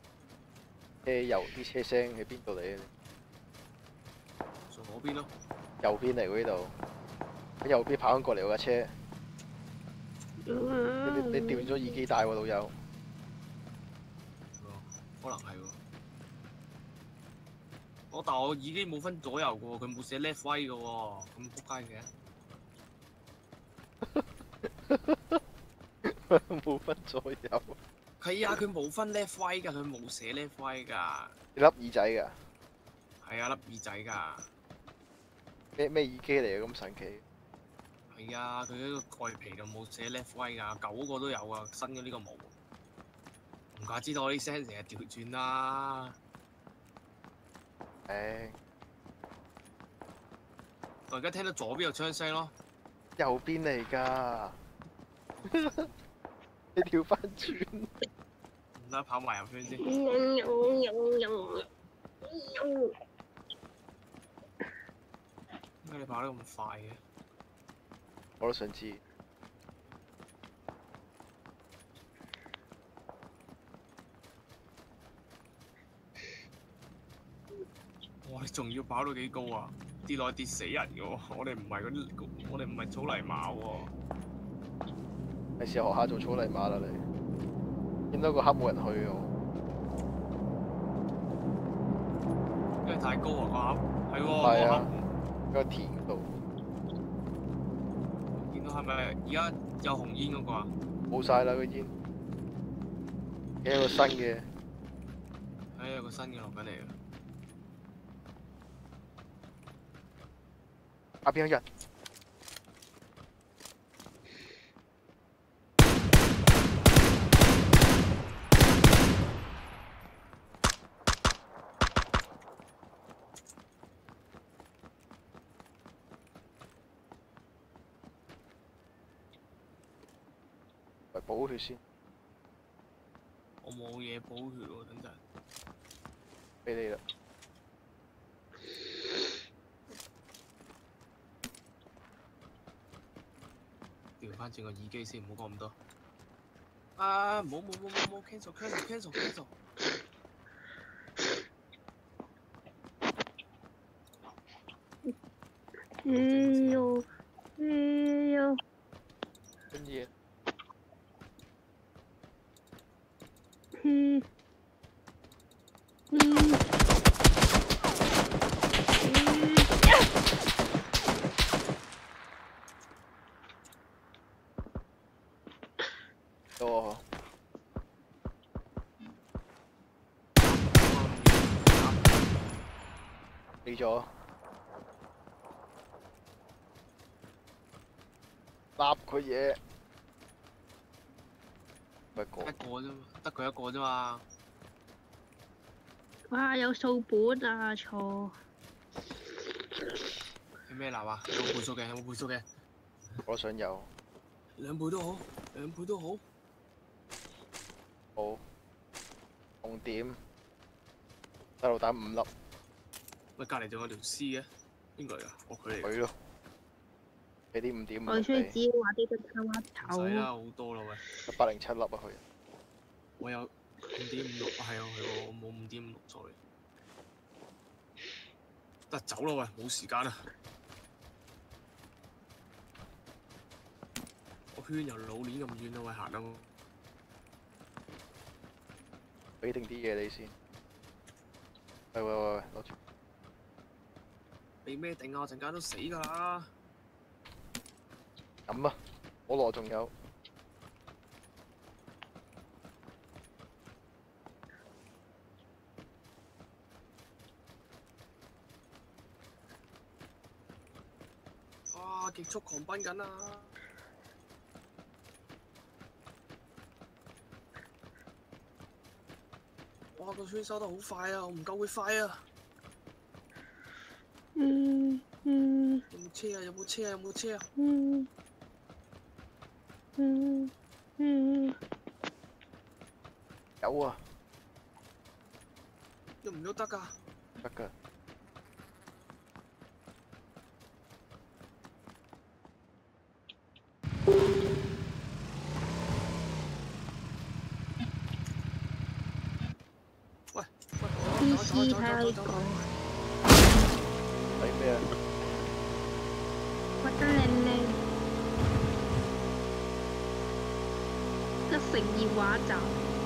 啲車聲喺邊度嚟？ 左邊咯。 右邊嚟喎呢度，喺右邊跑緊過嚟喎架車。你調咗耳機帶喎，老友。 可能係喎。但我耳機冇分左右嘅喎，佢冇寫 left right 嘅喎，咁撲街嘅。冇分左右。 係啊，佢冇分 left right 㗎，佢冇寫 left right 㗎。 你粒耳仔㗎？ 係啊，粒耳仔㗎。 咩耳機嚟嘅咁神奇？ 係啊，佢嗰個蓋皮度冇寫 left right 㗎，舊嗰個都有啊，新嘅呢個冇。唔怪之得我啲聲成日調轉啦。我而家聽到左邊有槍聲咯。 右邊嚟㗎。你調翻轉。 唔得，跑埋入圈先。點解你跑得咁快嘅？ 我都想知。 哇！你仲要跑到幾高啊？跌落去跌死人嘅喎！我哋唔係嗰啲，我哋唔係草泥馬喎。 係時候學下做草泥馬啦你。見到個黑冇人去喎。 因為太高啊個盒。係喎。 係啊。個田度。 見到係咪而家有紅煙嗰個啊？ 冇晒啦個煙。有個新嘅。 有個新嘅落緊嚟啊！ 下邊有人。補血先。 我冇嘢補血喎，等陣。 俾你啦。 調翻轉個耳機先，唔好講咁多。啊！冇 cancel。 哎呦，哎呦， 乜嘢？ 嗯嗯哦，死咗，揦佢嘢，咪個一個啫嘛，得佢一個啫嘛。 哇，有數本啊，錯。 係咩鬧啊？有冇倍數嘅？有冇倍數嘅？ 我想有， 兩倍都好，兩倍都好。 好，紅點，細路彈5粒， 喂，隔離仲有條屍嘅，邊個嚟㗎？哦，佢嚟㗎。 佢咯，俾啲5.5 我需要你， 只話啲個頭唔使啦，好多啦喂。 107粒啊佢， 我有5.56，係啊係喎，我冇5.56 sorry。得走啦喂，冇時間啦。個圈由老年咁遠啦喂，行啦。 俾定啲嘢你先。喂，攞住。 俾咩定啊？我陣間都死㗎啦。 咁啊，可樂仲有。 哇！極速狂奔緊啊！哇！個圈收得好快啊！我唔夠佢快啊！ 嗯嗯有冇車啊？有冇車啊？有冇車啊？ 嗯嗯嗯， 有啊， 喐唔喐得㗎？ 得㗎。 喂， 啲屍太過， 睇咩啊？ 覺得靚靚。一城二畫集，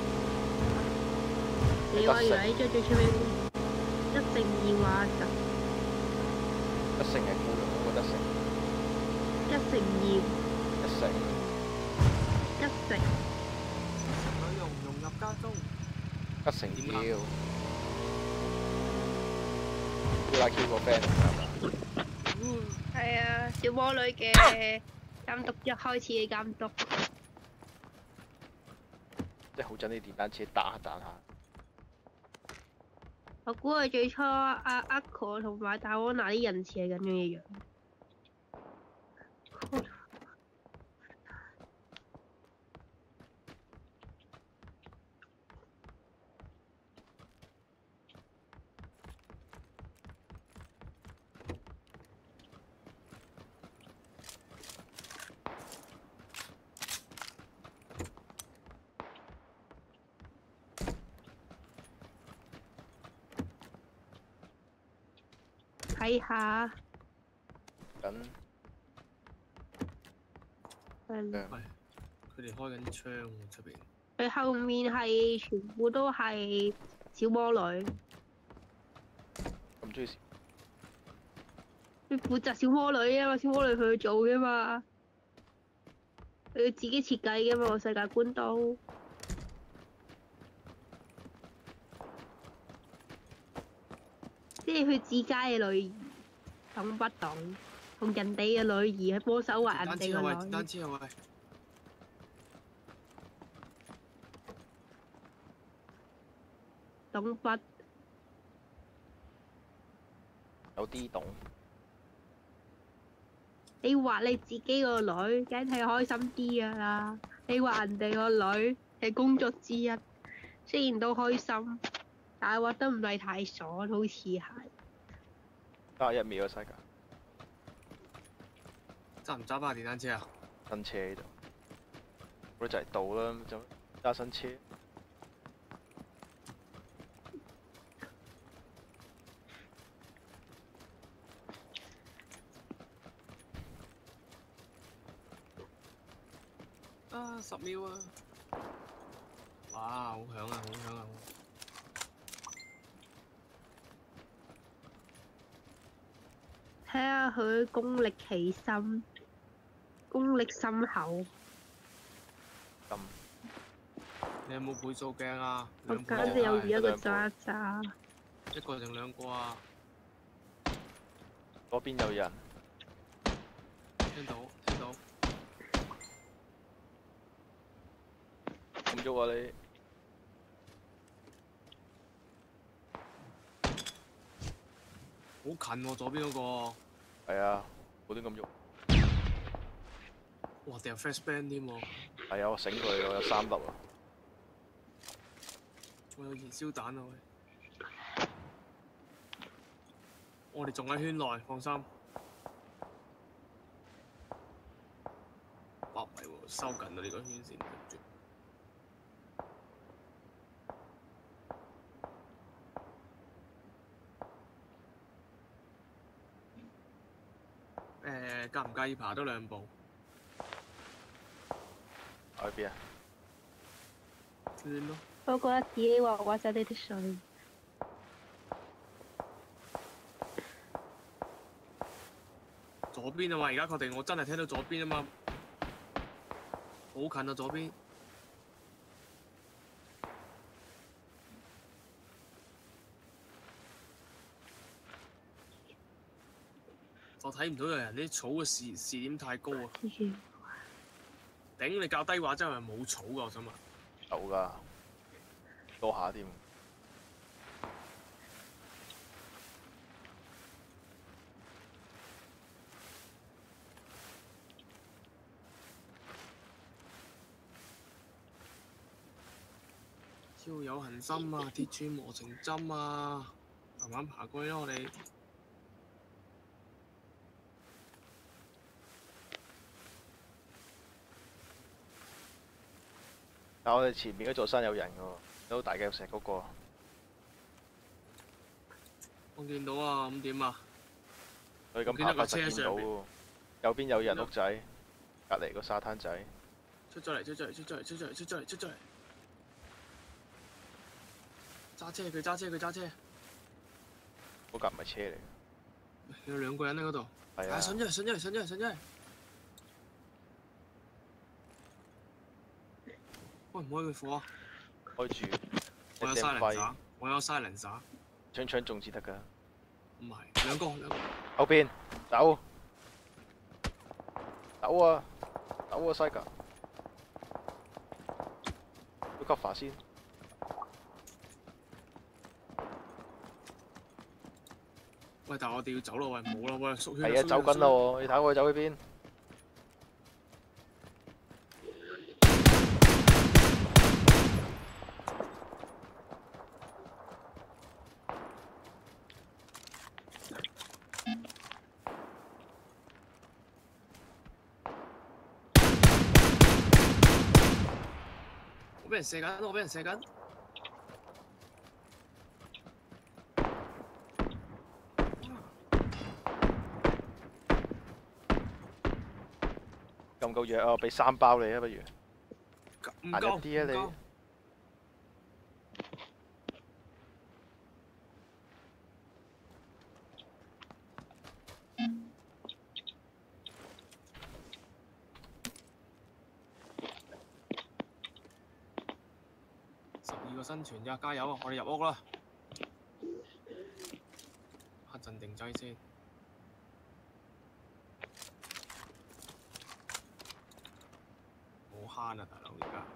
你話以為呢張最出名？一城二畫集， 一成係冇用，我覺得成。 一城二， 一成。 一城。 女融入家中。 一成要。要 Q 個 friend 係嘛？ 係啊，小魔女嘅監督一開始嘅監督。 即係好憎啲電單車打下彈下。 我估佢最初阿 Aqua 同埋戴安娜啲人設係咁樣嘅樣。睇下。 緊。 係。 佢哋開緊啲窗喎出邊。 佢後面係全部都係小魔女。 咁中意。 佢負責小魔女啊嘛，小魔女佢去做嘅嘛，佢要自己設計嘅嘛個世界觀都。即係佢自家嘅女兒，懂不懂？同人哋嘅女兒去幫手畫人哋個女。 單車啊喂！ 懂不？ 有啲懂。 你畫你自己個女，梗係開心啲㗎啦。你畫人哋個女係工作之一，雖然都開心，但係畫得唔係太爽，好似係。 31秒啊世界。 揸唔揸翻電單車啊？ 新車呢度，我就嚟到啦，就揸新車。 啊，10秒啊！哇，好響啊，好響啊！ 睇下佢功力其深，功力深厚。 咁你有冇倍數鏡啊？ 我兩倍簡直有就一個渣渣。 一個定兩個啊？ 嗰邊有人， 聽到聽到。 咁喐啊你！ 好近喎，左邊嗰個。 係啊，冇亂咁喐。 哇！掉 flashbang 添喎。 係啊，我醒佢，我有3粒啊。 我有燃燒彈啊喂！我哋仲喺圈內，放心。哇唔係喎，收緊啊呢個圈線。介唔介意爬多2步？ 喺邊啊？ 圈咯。 我覺得自己畫咗呢啲水。 左邊啊嘛，而家確定我真係聽到左邊啊嘛，好近啊左邊。我睇唔到有人啲草嘅視點太高啊！頂你較低話真係冇草㗎，我想問。 有㗎，多下添。 要有恒心啊，鐵柱磨成針啊！慢慢爬過去啦，我哋。 但我哋前面嗰座山有人㗎喎，有大腳石嗰個。 我見到啊，咁點啊？ 佢咁爬法實見到喎。右邊有人屋仔，隔離個沙灘仔。 出咗嚟！揸車！佢揸車！ 嗰架唔係車嚟。 有2個人喺嗰度。 係啊。 上咗嚟！開唔開佢火啊？ 開住。 我有silence， 槍中至得㗎。 唔係，兩個。 後邊，走啊西格，要cover先。 喂，但係我哋要走咯，喂，冇啦，喂，縮圈。 係啊，走緊啦喎，你睇我走去邊？ 我俾人射緊。 夠唔夠藥啊？我俾3包你啊，不如。 唔夠。 啲啊你。 12個生存咋，加油啊！我哋入屋啦。鎮定劑先。好慳啊，大佬而家。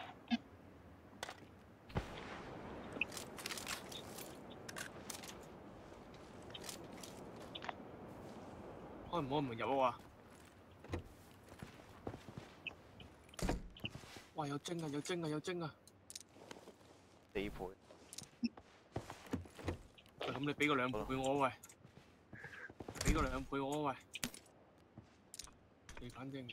開唔開門入屋啊？哇！有精啊！ 4倍。 喂，咁你俾個2倍我喂，俾個2倍我喂，你反正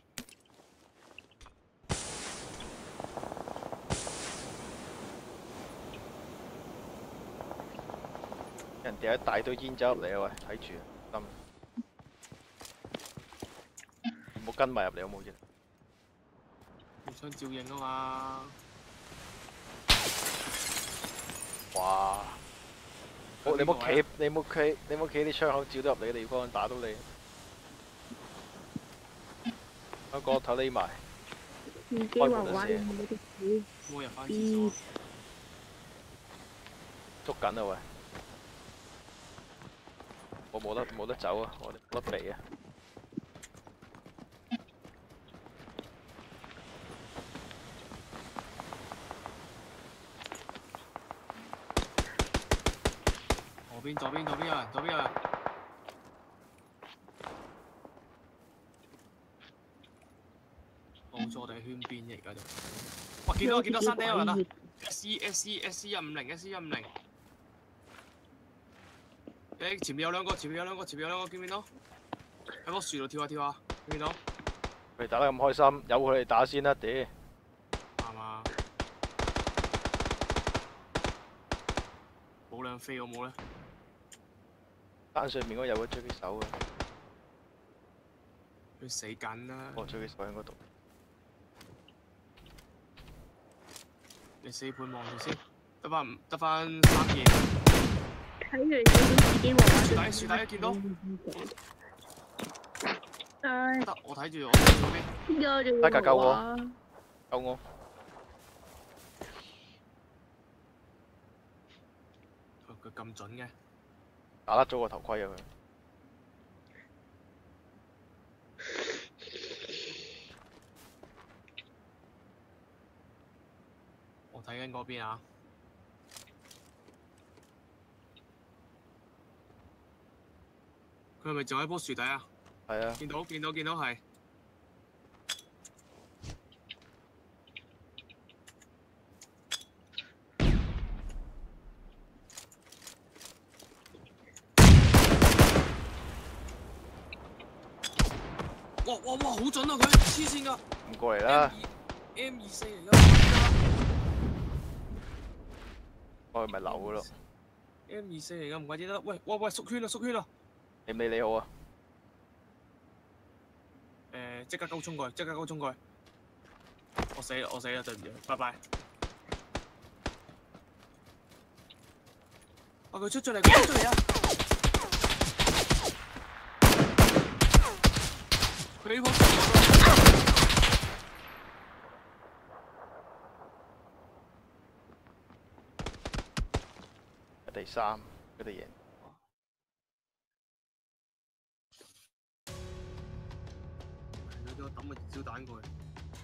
人哋一大堆煙走入嚟啊！喂，睇住啊，唔好跟埋入嚟好冇啫。 槍照應啊嘛！ 哇！你冇企，你冇企啲窗口照得入你嘅地方，打到你。香港頭匿埋。 自己畫畫有冇啲紙？ 冇入翻廁所。 捉緊啊喂！我冇得走啊！我冇得避啊！ 左邊有人，左邊有人。冇錯，我哋係圈邊嚟㗎就。哇！見到山頂有人啊 ！SC 150。誒，前面有兩個，見唔見到？喺棵樹度跳下，見唔見到？ 佢哋打得咁開心，由佢哋打先啦，屌！ 啱嘛？冇兩飛好冇咧？ 山上面嗰有個狙擊手啊！ 佢死緊啦！ 哦，狙擊手喺嗰度。 你4倍望住先，得翻3件。 睇完自己畫樹底見到。得，我睇住嗰邊。 得㗎，救我！ 佢咁準嘅。 打甩咗個頭盔啊佢。 我睇緊嗰邊啊！佢係咪仲喺棵樹底啊？ 係啊！ 見到係。哇！好準啊佢，黐線㗎！ 唔過嚟啦！ M24嚟㗎， 我咪流㗎咯。 M24嚟㗎，唔怪之得。喂，縮圈啦！ 你唔理你好啊？ 即刻衝過去！我死啦，對唔住，拜拜。佢出咗嚟啊！佢呢鋪第3，佢哋贏。 我抌個燃燒彈過去。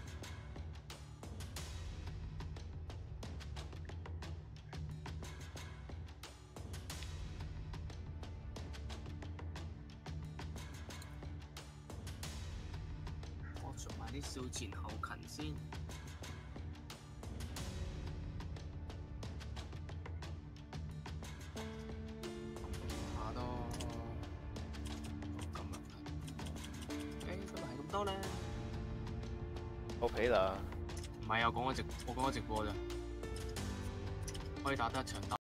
我做埋啲少前後勤先。下多。今日係咁多啦。 好皮啦！ 唔係啊，我講緊直播咋，可以打得一場。